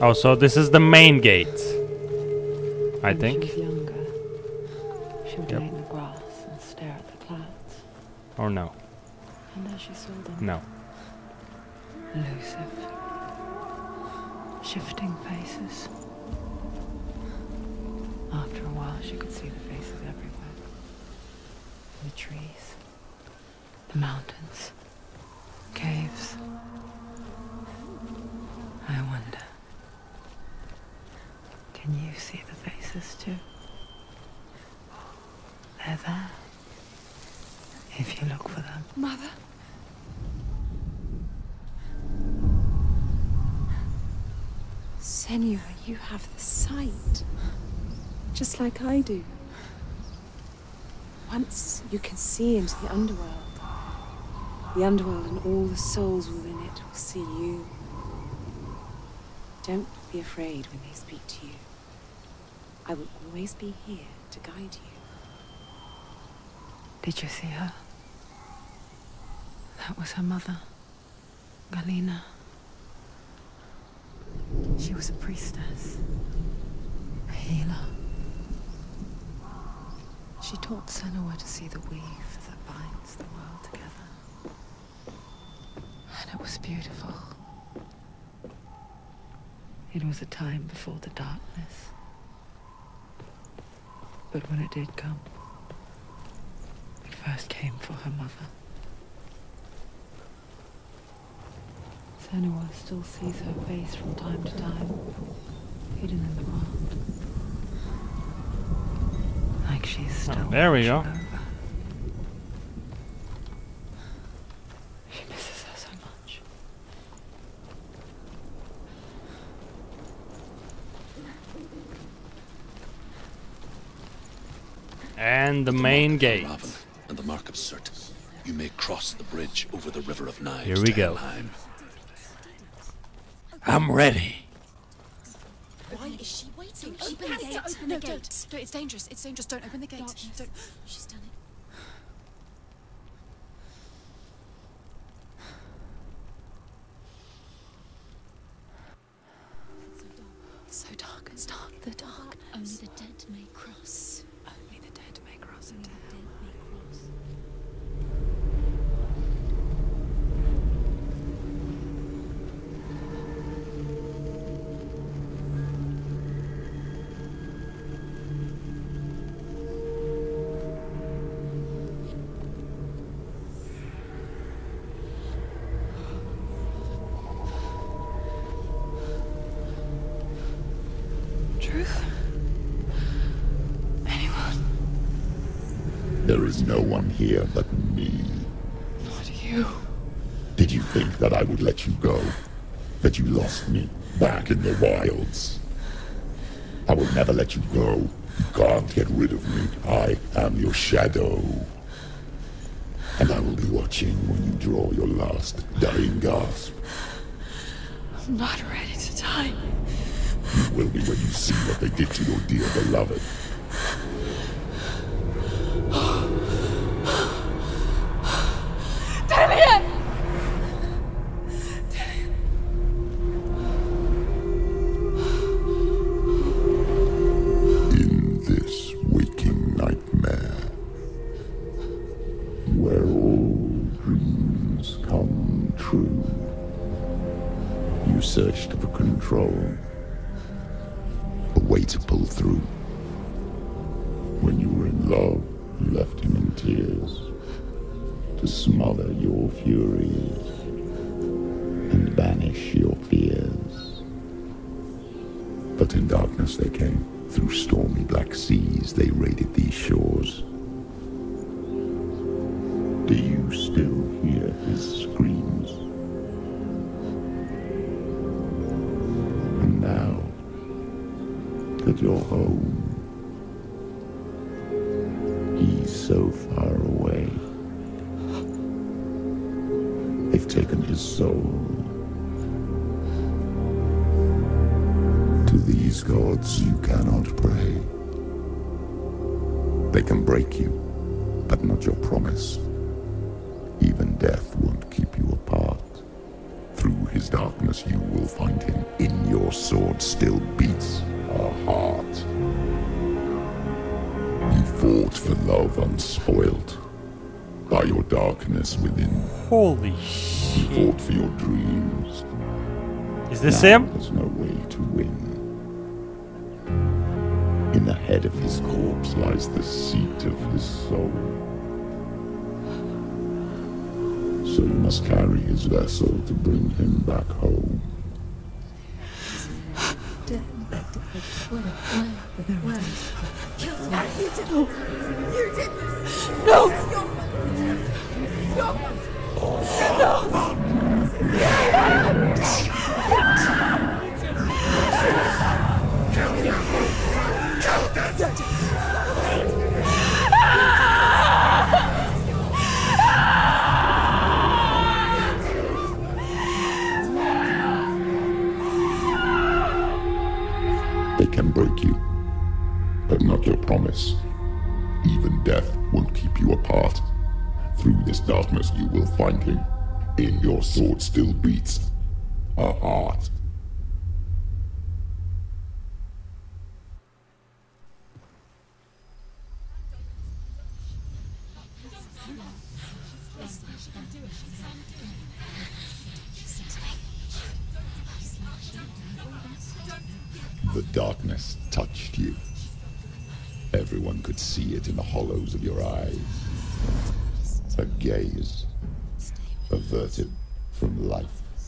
Oh, so this is the main gate. I When think. she was younger, she would Yep. lay in the grass and stare at the clouds. Or no. And as she saw them, No. elusive, shifting faces. After a while, she could see the faces everywhere. In the trees, the mountains, caves. I wonder, can you see the faces too? They're there, if you look for them. Mother? Senua, you have the sight. Just like I do. Once you can see into the underworld and all the souls within it will see you. Don't be afraid when they speak to you. I will always be here to guide you. Did you see her? That was her mother, Galena. She was a priestess, a healer. She taught Senua to see the weave that binds the world together. And it was beautiful. It was a time before the darkness. But when it did come, it first came for her mother. Senua still sees her face from time to time, hidden in the ground. Like she's still there we go. watching over. She misses her so much. And the main gate. Raven and the Mark of Surt. You may cross the bridge over the River of Knives. Here we to go. Helheim. I'm ready. Why is she waiting? Open Open the the gate. gate. Open the gate. No, it's dangerous. It's dangerous. Don't open the gate. Darkness. Don't. She's done it. It's so dark. It's dark. The darkness. Only the dead may cross. Only the dead may cross Only into the hell. dead may cross. Truth? Anyone? There is no one here but me. Not you. Did you think that I would let you go? That you lost me back in the wilds? I will never let you go. You can't get rid of me. I am your shadow. And I will be watching when you draw your last dying gasp. I'm not ready to die. You will be when you see what they did to your dear beloved. In this waking nightmare, where all dreams come true, you searched for control, a way to pull through. When you were in love, you left him in tears, to smother your furies and banish your fears. But in darkness they came, through stormy black seas they raided these shores. Do you still hear his screams? And now that you're home, he's so far away. They've taken his soul. To these gods you cannot pray. They can break you, but not your promise. Even death won't keep you apart. Through his darkness, you will find him. In your sword still beats a heart. You fought for love unspoilt by your darkness within. Holy You shit. fought for your dreams. Is this Now him? there's no way to win. In the head of his corpse lies the seat of his soul. So you must carry his vessel to bring him back home. They can break you, but not your promise. Even death won't keep you apart. Through this darkness you will find him. In your sword still beats a heart. The darkness touched you. Everyone could see it in the hollows of your eyes. A gaze averted from life.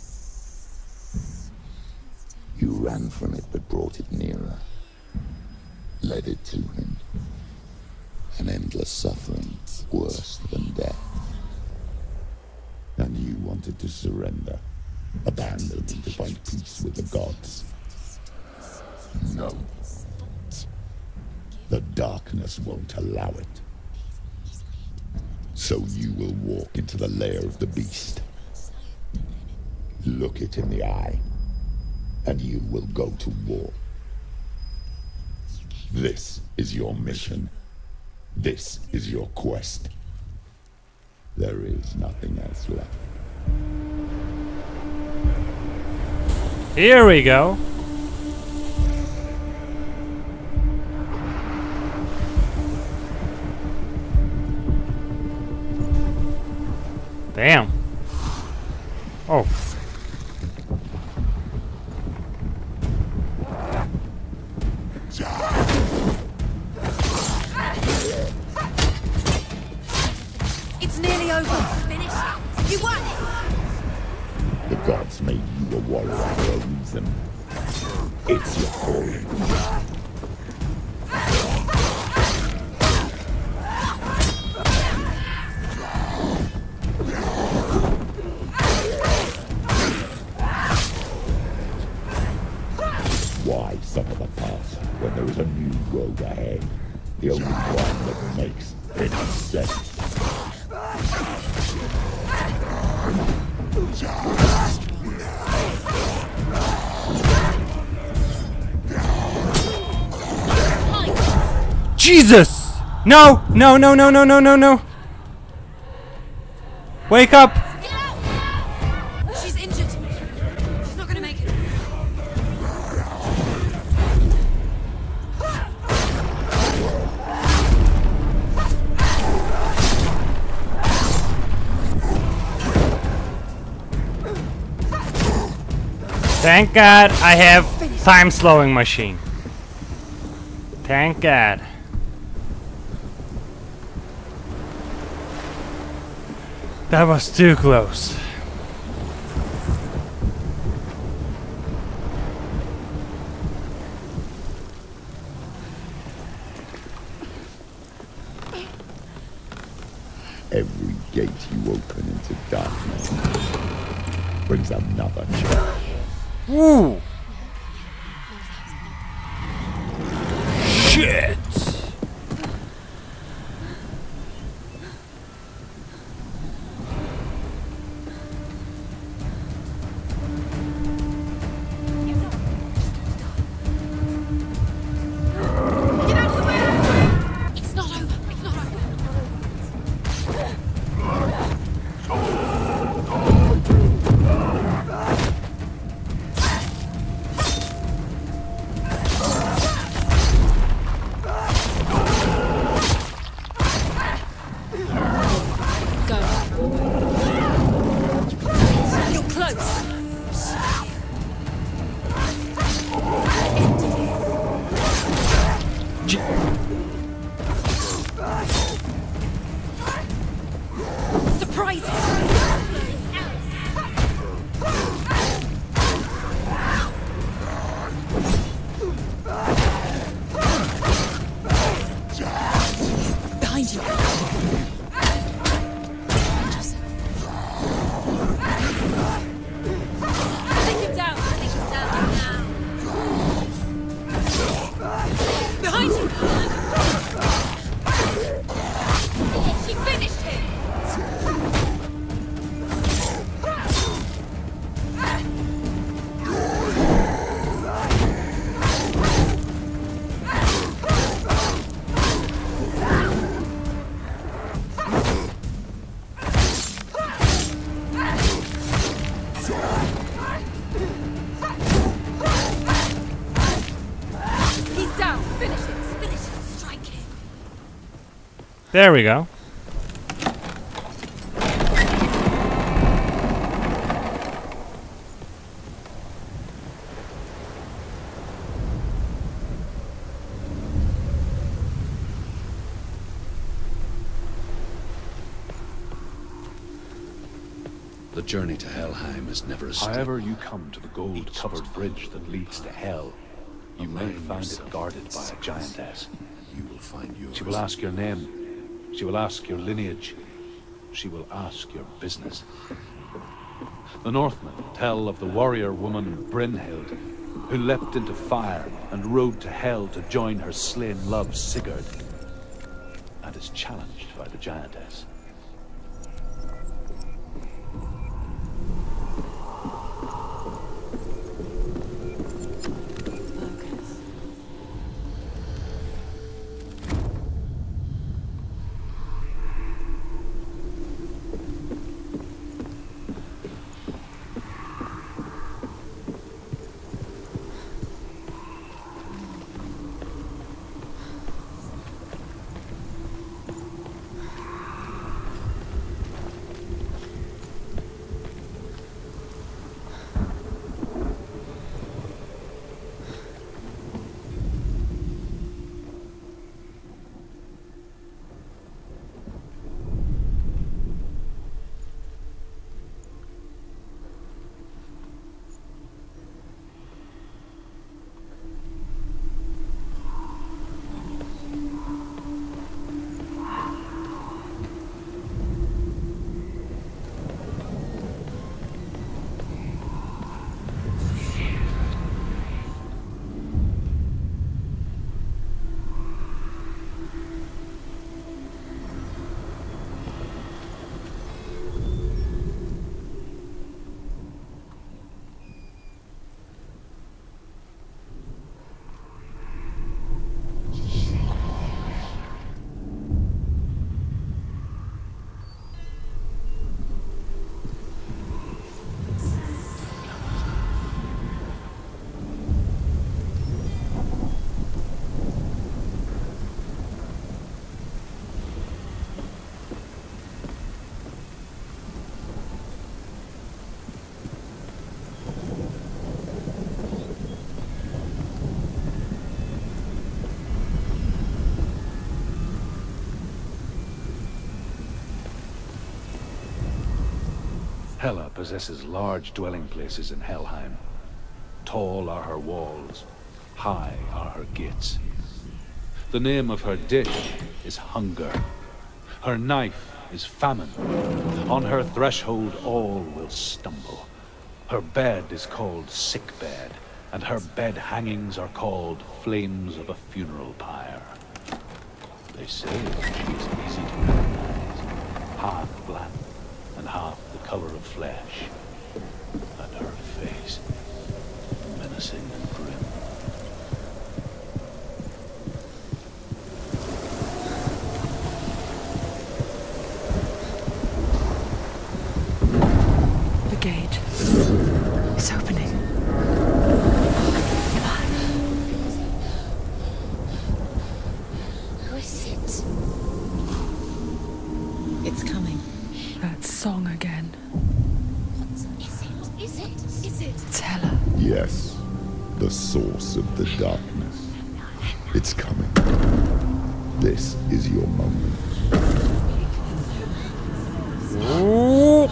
You ran from it but brought it nearer. Led it to him. An endless suffering, worse than death. And you wanted to surrender, abandon and to find peace with the gods. No. The darkness won't allow it. So you will walk into the lair of the beast. Look it in the eye, and you will go to war. This is your mission. This is your quest. There is nothing else left. Here we go. Damn. Oh. It's nearly over. Finish it. You won it. The gods made you a warrior for a reason. It's your calling. Why suffer the past when there is a new road ahead? The only one that makes any sense. Jesus! No! No, no, no, no, no, no, no! Wake up! Get out! She's injured. She's not gonna make it. Thank God I have time slowing machine. Thank God. That was too close. Every gate you open into darkness brings another challenge. Woo! Shit! Get out of the way! It's not over. It's not over. Behind you. Take him down. Take him down now. Behind you. She finished him. There we go. The journey to Helheim is never as steep. However you come to the gold-covered bridge that leads to Hell, you may find it guarded by a giantess. You will find yours. She will ask your name. She will ask your lineage. She will ask your business. The Northmen tell of the warrior woman Brynhild, who leapt into fire and rode to Hell to join her slain love Sigurd, and is challenged by the giantess. Hela possesses large dwelling places in Helheim. Tall are her walls, high are her gates. The name of her dish is hunger. Her knife is famine. On her threshold all will stumble. Her bed is called sick bed, and her bed hangings are called flames of a funeral pyre. They say she is easy to recognize, half black and half the color of flesh, and her face menacing and grim. The gate is opening. Who is it? It's coming. That song again. Is it? Is it? Is it? It's Hela. Yes, the source of the darkness. It's coming. This is your moment. Ooh.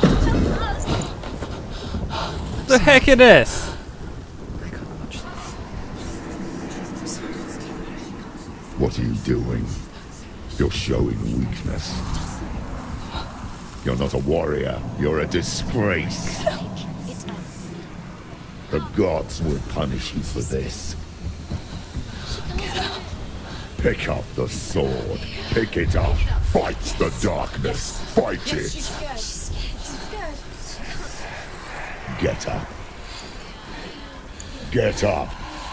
The heck it is? I can't watch this. What are you doing? You're showing weakness. You're not a warrior. You're a disgrace. The gods will punish you for this. Pick up the sword. Pick it up. Fight the darkness. Fight it. Get up. Get up.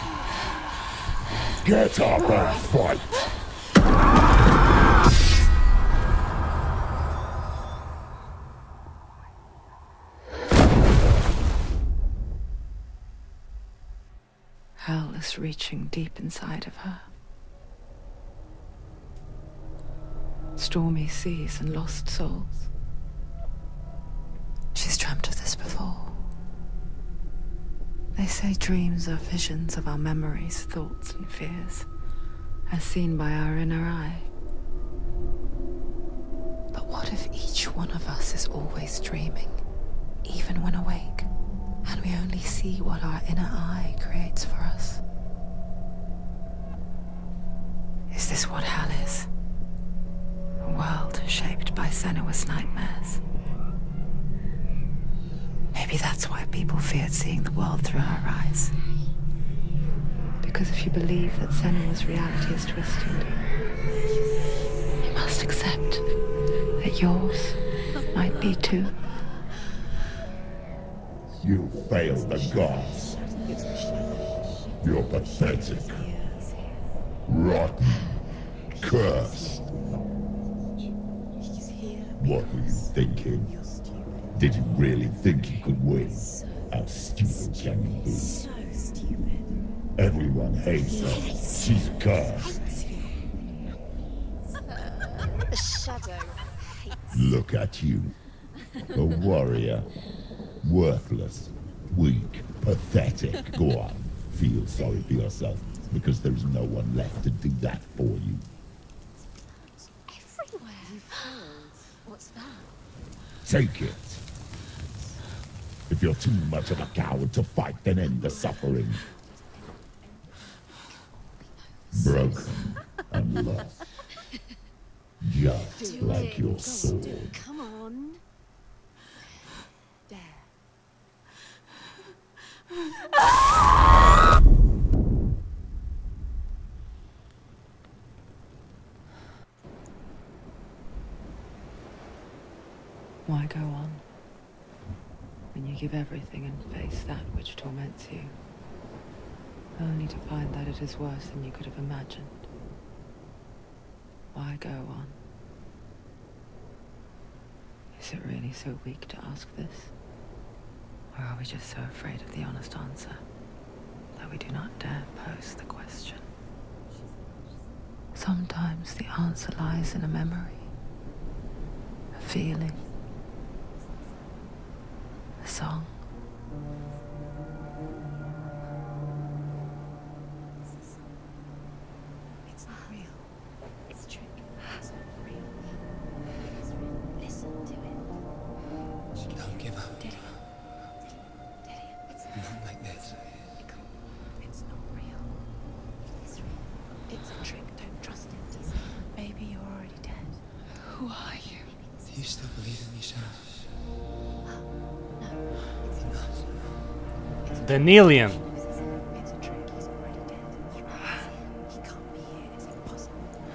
Get up and fight. Hell is reaching deep inside of her. Stormy seas and lost souls. She's dreamt of this before. They say dreams are visions of our memories, thoughts, and fears, as seen by our inner eye. But what if each one of us is always dreaming, even when awake, and we only see what our inner eye creates for us? Is this what hell is? A world shaped by Senua's nightmares. Maybe that's why people feared seeing the world through her eyes. Because if you believe that Senua's reality is twisted, you must accept that yours might be too. You failed the gods. You're pathetic. Rotten. Cursed. What were you thinking? Did you really think you could win? How stupid can you be? So stupid. Everyone hates her. She's cursed. The shadow hates. Look at you. A warrior. Worthless. Weak. Pathetic. Go on. Feel sorry for yourself, because there's no one left to do that for you. Everywhere. What's that? Take it. If you're too much of a coward to fight, then end the suffering. Broken and lost. Just like your sword. Come on. There. Why go on when you give everything and face that which torments you, only to find that it is worse than you could have imagined? Why go on? Is it really so weak to ask this? Or are we just so afraid of the honest answer that we do not dare pose the question? Sometimes the answer lies in a memory, a feeling, a song. It's not real. It's a trick. It's not real. It is real. Listen to it. Don't give up. Daddy. Daddy. It's Not like this. It can't. It's not real. It is real. It's a trick. Don't trust it. Baby, you're already dead. Who are you? Do you still believe in me, Shanna? No, it's not. Danelian. It's a trick. He's already dead. He can't be here. It's impossible.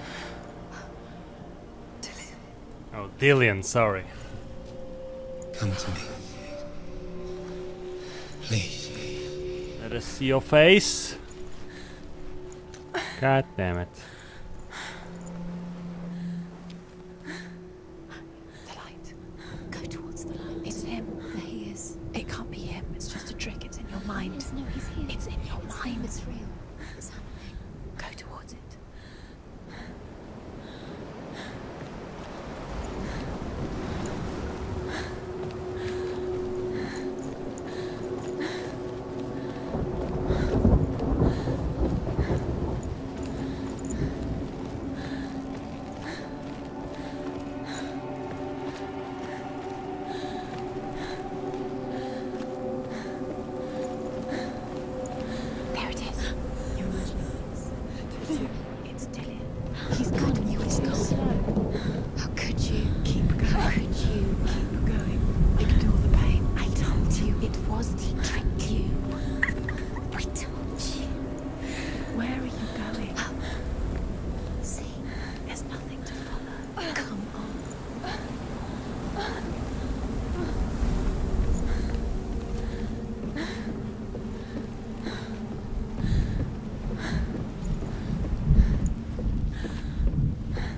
Oh, Dillian, sorry. Come to me. Please. Let us see your face. God damn it. The light. Go towards the light. It's him. There he is. It can't be him. It's just a trick. It's in your mind. No, he's here. It's in your mind. It's real. It's happening. Go towards it. There it is. You're imagining.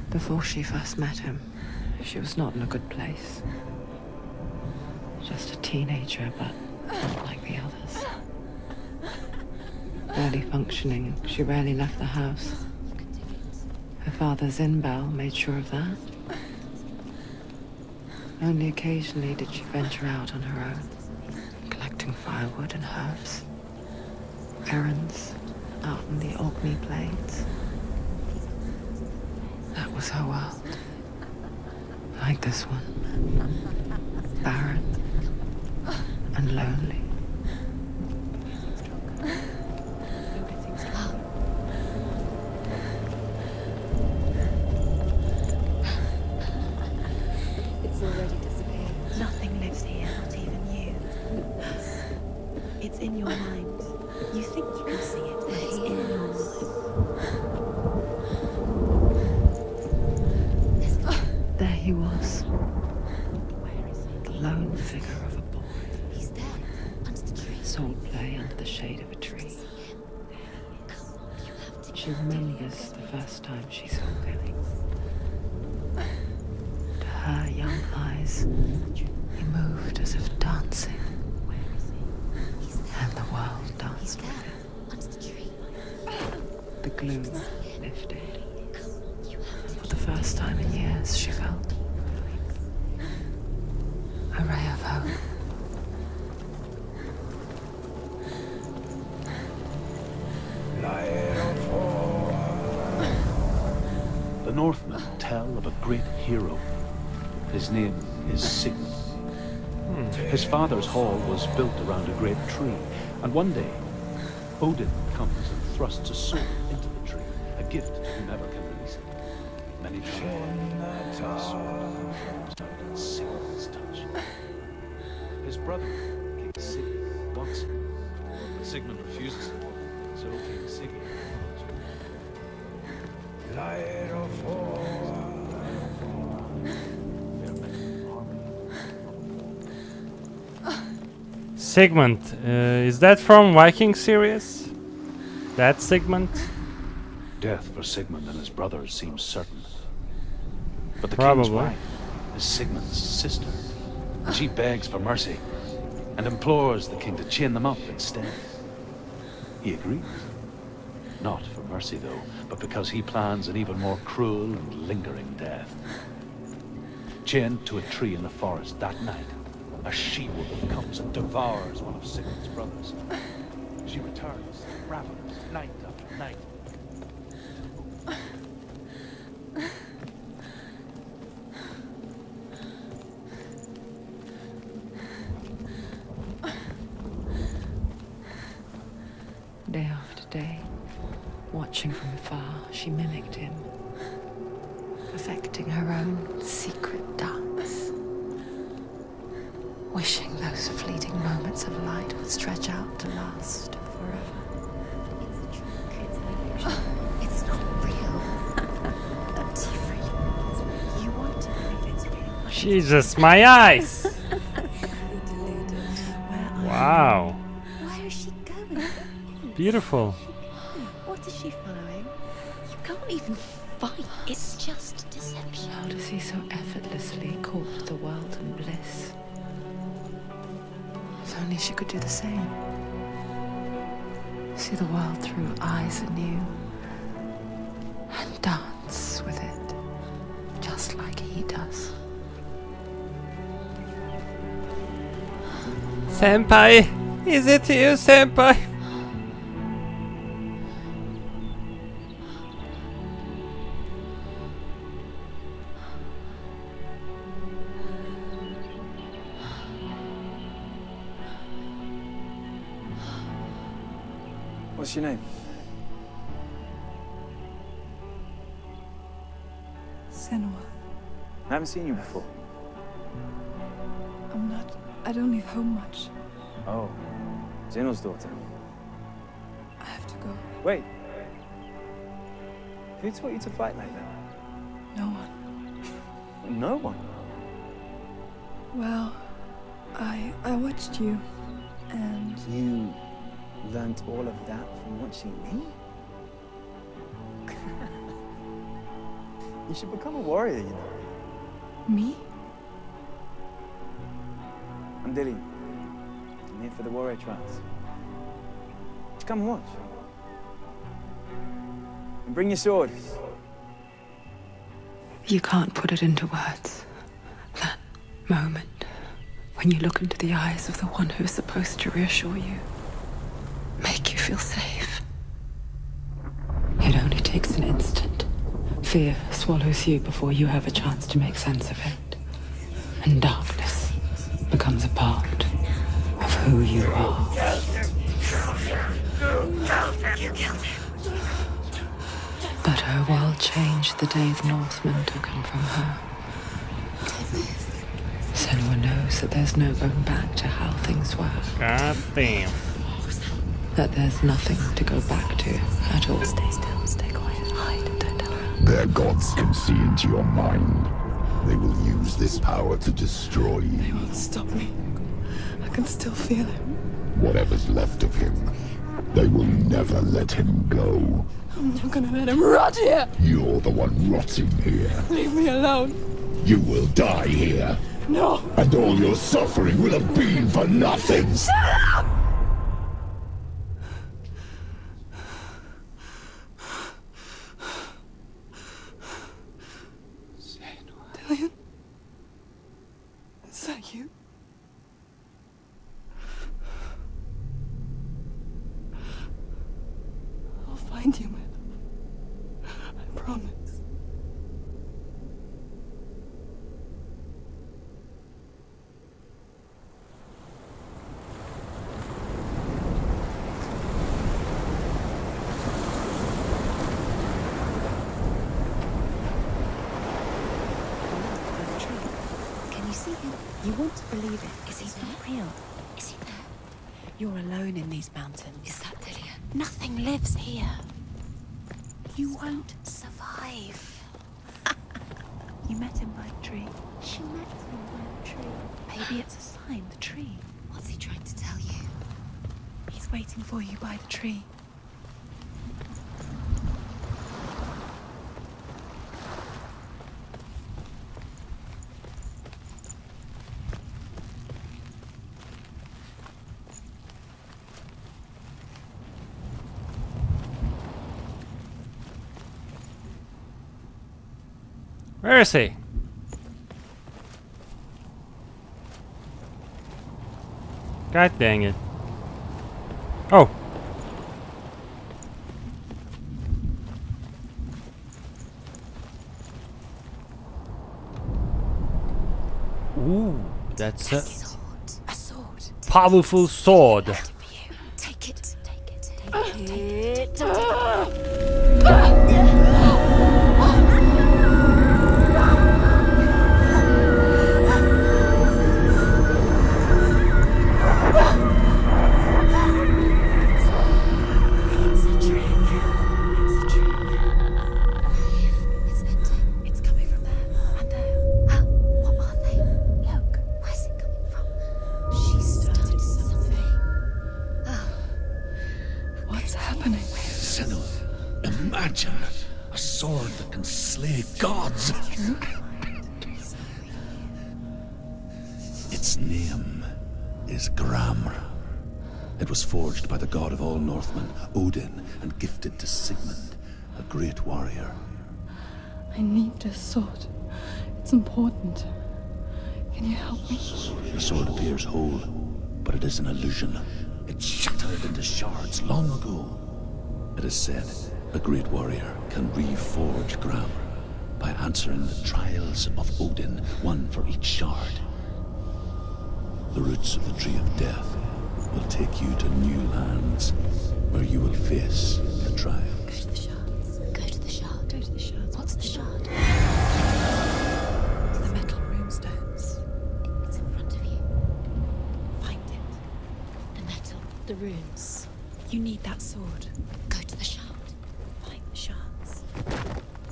Before she first met him, she was not in a good place. Just a teenager, but not like the others. Barely functioning, she rarely left the house. Her father's in-bell made sure of that. Only occasionally did she venture out on her own, collecting firewood and herbs. Errands out in the Orkney Plains. That was her world. Like this one. Barren and lonely. It's already disappeared. Nothing lives here, not even you. It's in your mind. You think you can see it, but it's in your mind. There he was. The lone figure of a boy. He's there, under the tree. Sword play under the shade of a tree. She remembers the first time she saw him. To her young eyes, he moved as if dancing. And the world danced with him. The gloom lifted. For the first time in years, she felt a ray of hope. The Northmen tell of a great hero. His name is Sigmund. His father's hall was built around a great tree, and one day, Odin comes and thrusts a sword into the tree, a gift to whomever can release it. Many try, the sword was not in Sigmund's touch. His brother, King Sigurd, wants it, but Sigmund refuses it, so King Sigurd follows him. Sigmund, is that from Viking series? That Sigmund? Death for Sigmund and his brothers seems certain. But the Probably. king's wife is Sigmund's sister. And she begs for mercy and implores the king to chain them up instead. He agrees. Not for mercy, though, but because he plans an even more cruel and lingering death. Chained to a tree in the forest that night, a she-wolf comes and devours one of Sigmund's brothers. She returns, ravenous, night after night. Day after day, watching from afar, she mimicked him, perfecting her own secret dance. Wishing those fleeting moments of light would stretch out to last forever. It's a trick. It's an illusion. It's not real. Not even. You want to believe it's real. Jesus, my eyes! Wow. Where is she going? Beautiful. What is she following? You can't even fight. It's just deception. How does he so effortlessly court the world and bliss? If only she could do the same. See the world through eyes anew. And dance with it. Just like he does. Senpai! Is it you, Senpai? What's your name? Senua. I haven't seen you before. I don't leave home much. Oh, Zeno's daughter. I have to go. Wait. Who taught you to fight like that? No one. No one? Well, I watched you, and... You learned all of that from watching me? You should become a warrior, you know. Me? I'm Dilly. I'm here for the warrior trials. Just come and watch. And bring your sword. You can't put it into words. That moment when you look into the eyes of the one who is supposed to reassure you, make you feel safe. It only takes an instant. Fear swallows you before you have a chance to make sense of it. And darkness becomes a part of who you are. You killed him. But her world changed the day the Northmen took him from her. Senua knows that there's no going back to how things were. God damn. That there's nothing to go back to at all. Stay still, stay quiet, hide, don't tell her. Their gods can see into your mind. They will use this power to destroy you. They won't stop me. I can still feel him. Whatever's left of him, they will never let him go. I'm not gonna let him rot here. You're the one rotting here. Leave me alone. You will die here. No. And all your suffering will have been for nothing. Shut up! Dillion? Is that you? I'll find you, my love. I promise. Can you see him? You want to believe it. Is he not real? Is he there? You're alone in these mountains. Is that Dillion? Nothing lives here. You won't survive. You met him by a tree. She met him by a tree. Maybe it's a sign, the tree. What's he trying to tell you? He's waiting for you by the tree. Where is he? God dang it. Oh. Ooh, that's a sword. powerful sword. Take it. Take it. Take it. Imagine a sword that can slay gods. Its name is Gramr. It was forged by the god of all Northmen, Odin, and gifted to Sigmund, a great warrior. I need this sword. It's important. Can you help me? The sword appears whole, but it is an illusion. It shattered into shards long ago. It is said a great warrior can reforge Gramr by answering the trials of Odin, one for each shard. The roots of the Tree of Death will take you to new lands where you will face the trial. Go to the shards. Go to the shard. Go to the shards. What's the shard? It's the metal runestones. It's in front of you. Find it. The metal. The runes. You need that sword. Go to the shard. Find the shards.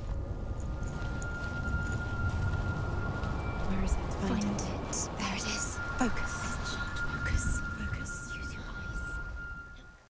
Where is it? Find it. There it is.